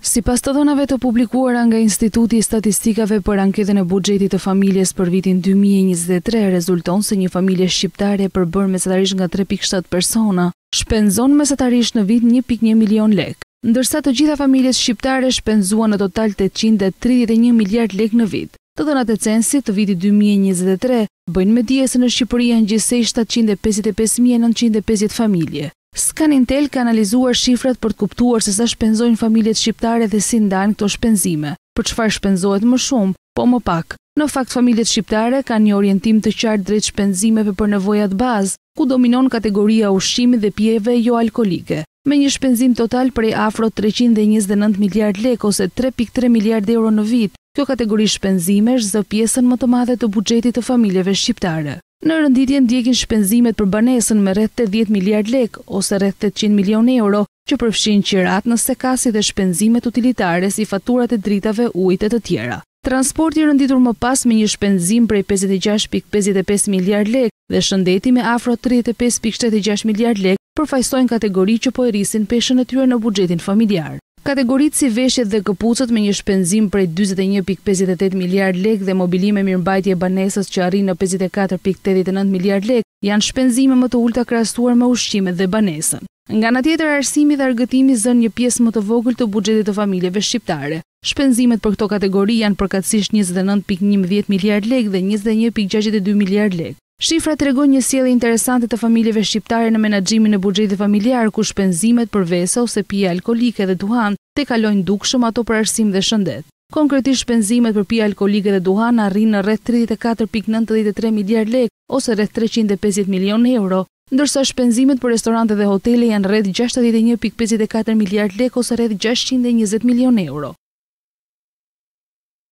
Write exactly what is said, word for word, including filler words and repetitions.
Sipas të dhënave të publikuara nga Instituti i Statistikave për anketën e buxhetit të familjes për vitin dy mijë e njëzet e tre, rezulton se një familje shqiptare e përbërë mesatarisht nga tre pikë shtat persona shpenzon mesatarisht në vit një pikë një milion lek, ndërsa të gjitha familjet shqiptare shpenzuan në total tetëqind e tridhjetë e një miliard lek në vit. Të dhënat e censit të vitit dy mijë e njëzet e tre bëjnë me dije se në Shqipëri janë gjithsej shtatëqind e pesëdhjetë e pesë mijë e nëntëqind e pesëdhjetë familje. Scanintel ka analizuar shifrat për të kuptuar se sa shpenzojnë familjet shqiptare dhe si ndajnë këto shpenzime, për çfarë shpenzohet më shumë, po më pak. Në fakt, familjet shqiptare kanë një orientim të qartë drejt shpenzimeve për nevojat bazë, ku dominon kategoria ushqimit dhe pijeve jo alkolike, me një shpenzim total prej afro treqind e njëzet e nëntë miliard lek ose tre pikë tre miliard euro në vit. Kjo kategori shpenzimesh zë pjesën më të madhe të buxhetit të familjeve shqiptare. Në rënditje ndjekin shpenzimet për banesën me rreth tetëdhjetë miliard lek ose rreth tetëqind milion euro, që përfshin qirat nëse ka si dhe shpenzimet utilitare si faturat e dritave, ujit e të tjera. Transporti rënditur më pas me një shpenzim prej pesëdhjetë e gjashtë pikë pesëdhjetë e pesë miliard lek dhe shëndeti me afro tridhjetë e pesë pikë shtatëdhjetë e gjashtë miliard lek përfaqësojnë kategori që po e rrisin peshën e tyre në buxhetin familjar. Kategoritë si veshjet dhe këpucët me një shpenzim prej dyzet e një pikë pesëdhjetë e tetë miliard lek dhe mobilime mirëmbajtje banesës që arrin në pesëdhjetë e katër pikë tetëdhjetë e nëntë miliard lek janë shpenzime më të ulta krahasuar me ushqimet dhe banesën. Nga ana tjetër, arsimi dhe argëtimi zënë një pjesë më të vogël të buxhetit të familjeve shqiptare. Shpenzimet për këto kategori janë përkatësisht njëzet e nëntë pikë njëmbëdhjetë miliard lek dhe njëzet e një pikë gjashtëdhjetë e dy miliard lek. Shifra tregojnë një sjellje interesante të familjeve shqiptare në menaxhimin e buxhetit familjar, ku shpenzimet për vese ose pije alkolike dhe duhan te kalojnë dukshëm ato për arsim dhe shëndet. Konkretisht, shpenzimet për pije alkolike dhe duhan arrin në rreth tridhjetë e katër pikë nëntëdhjetë e tre miliard lek ose rreth treqind e pesëdhjetë milion euro, ndërsa shpenzimet për restorante dhe hotele janë rreth gjashtëdhjetë e një pikë pesëdhjetë e katër miliard lek ose rreth gjashtëqind e njëzet milion euro.